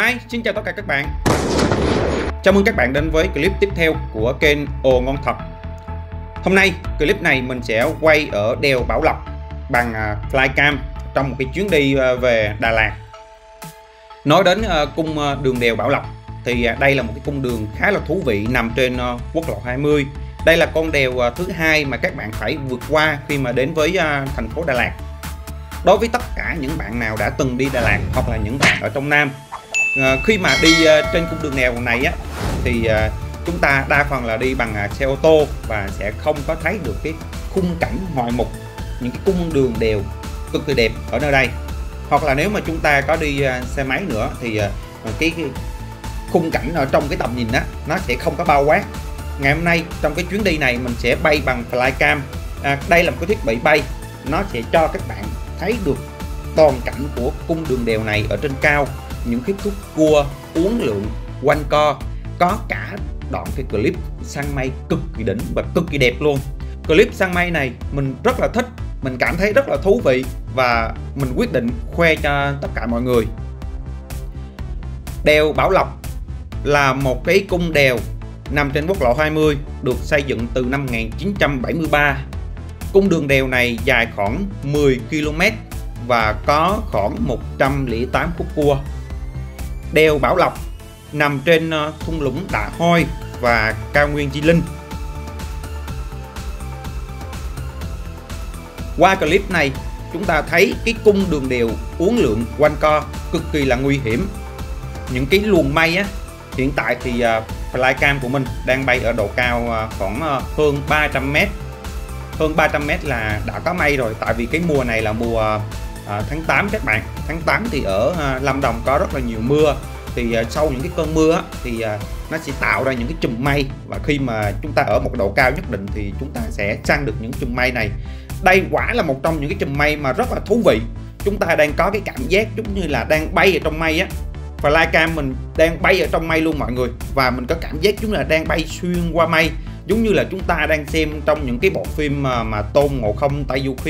Hi, xin chào tất cả các bạn. Chào mừng các bạn đến với clip tiếp theo của kênh Ồ Ngon Thật. Hôm nay clip này mình sẽ quay ở đèo Bảo Lộc bằng flycam trong một cái chuyến đi về Đà Lạt. Nói đến cung đường đèo Bảo Lộc thì đây là một cái cung đường khá là thú vị nằm trên quốc lộ 20. Đây là con đèo thứ hai mà các bạn phải vượt qua khi mà đến với thành phố Đà Lạt. Đối với tất cả những bạn nào đã từng đi Đà Lạt hoặc là những bạn ở trong Nam, khi mà đi trên cung đường đèo này á thì chúng ta đa phần là đi bằng xe ô tô và sẽ không có thấy được cái khung cảnh ngoại mục, những cái cung đường đèo cực kỳ đẹp ở nơi đây. Hoặc là nếu mà chúng ta có đi xe máy nữa thì cái khung cảnh ở trong cái tầm nhìn á nó sẽ không có bao quát. Ngày hôm nay trong cái chuyến đi này mình sẽ bay bằng flycam. Đây là một cái thiết bị bay, nó sẽ cho các bạn thấy được toàn cảnh của cung đường đèo này ở trên cao, những cái khúc cua uốn lượn quanh co, có cả đoạn cái clip săn mây cực kỳ đỉnh và cực kỳ đẹp luôn. Clip săn mây này mình rất là thích, mình cảm thấy rất là thú vị và mình quyết định khoe cho tất cả mọi người. Đèo Bảo Lộc là một cái cung đèo nằm trên quốc lộ 20, được xây dựng từ năm 1973. Cung đường đèo này dài khoảng 10 km và có khoảng 108 khúc cua. Đèo Bảo Lộc nằm trên thung lũng Đạ Hoi và cao nguyên Di Linh. Qua clip này chúng ta thấy cái cung đường đèo uốn lượn quanh co cực kỳ là nguy hiểm. Những cái luồng mây á, hiện tại thì flycam của mình đang bay ở độ cao khoảng hơn 300 m. Hơn 300 m là đã có mây rồi, tại vì cái mùa này là mùa tháng 8 các bạn. Tháng 8 thì ở Lâm Đồng có rất là nhiều mưa, thì sau những cái cơn mưa thì nó sẽ tạo ra những cái chùm mây, và khi mà chúng ta ở một độ cao nhất định thì chúng ta sẽ săn được những chùm mây này. Đây quả là một trong những cái chùm mây mà rất là thú vị. Chúng ta đang có cái cảm giác giống như là đang bay ở trong mây á. Flycam mình đang bay ở trong mây luôn mọi người, và mình có cảm giác giống như là đang bay xuyên qua mây, giống như là chúng ta đang xem trong những cái bộ phim mà Tôn Ngộ Không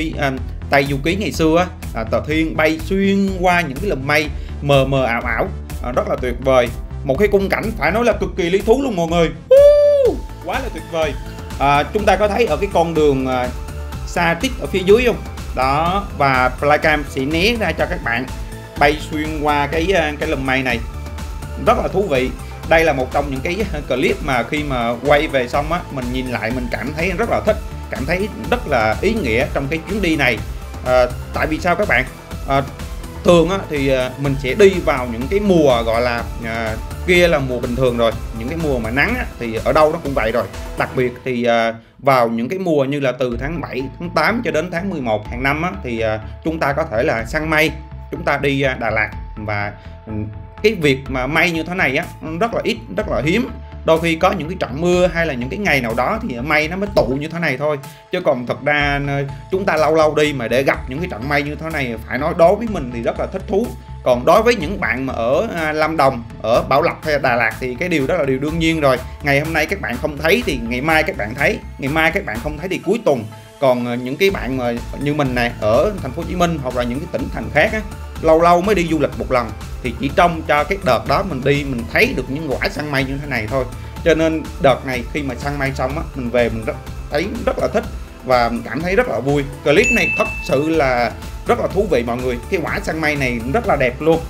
Tây Du Ký ngày xưa á, Tờ Thiên bay xuyên qua những cái lùm mây mờ mờ ảo ảo, rất là tuyệt vời. Một cái khung cảnh phải nói là cực kỳ lý thú luôn mọi người, quá là tuyệt vời. Chúng ta có thấy ở cái con đường xa tít ở phía dưới không đó, và flycam sẽ né ra cho các bạn bay xuyên qua cái lùm mây này, rất là thú vị. Đây là một trong những cái clip mà khi mà quay về xong á, mình nhìn lại mình cảm thấy rất là thích, cảm thấy rất là ý nghĩa trong cái chuyến đi này. Tại vì sao các bạn? Thường á, thì mình sẽ đi vào những cái mùa gọi là kia là mùa bình thường rồi, những cái mùa mà nắng á, thì ở đâu nó cũng vậy rồi. Đặc biệt thì vào những cái mùa như là từ tháng 7, tháng 8 cho đến tháng 11 hàng năm á, thì chúng ta có thể là săn mây, chúng ta đi Đà Lạt, và cái việc mà mây như thế này á rất là ít, rất là hiếm. Đôi khi có những cái trận mưa hay là những cái ngày nào đó thì mây nó mới tụ như thế này thôi, chứ còn thật ra chúng ta lâu lâu đi mà để gặp những cái trận mây như thế này, phải nói đối với mình thì rất là thích thú. Còn đối với những bạn mà ở Lâm Đồng, ở Bảo Lộc hay Đà Lạt thì cái điều đó là điều đương nhiên rồi. Ngày hôm nay các bạn không thấy thì ngày mai các bạn thấy, ngày mai các bạn không thấy thì cuối tuần. Còn những cái bạn mà như mình này ở thành phố Hồ Chí Minh hoặc là những cái tỉnh thành khác á, lâu lâu mới đi du lịch một lần, thì chỉ trông cho cái đợt đó mình đi mình thấy được những quả săn mây như thế này thôi. Cho nên đợt này khi mà săn mây xong á, mình về mình thấy rất là thích và cảm thấy rất là vui. Clip này thật sự là rất là thú vị mọi người, cái quả săn mây này rất là đẹp luôn.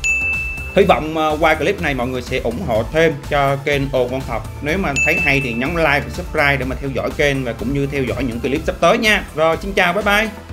Hy vọng qua clip này mọi người sẽ ủng hộ thêm cho kênh Ồ Ngon Thật. Nếu mà thấy hay thì nhấn like và subscribe để mà theo dõi kênh và cũng như theo dõi những clip sắp tới nha. Rồi xin chào, bye bye.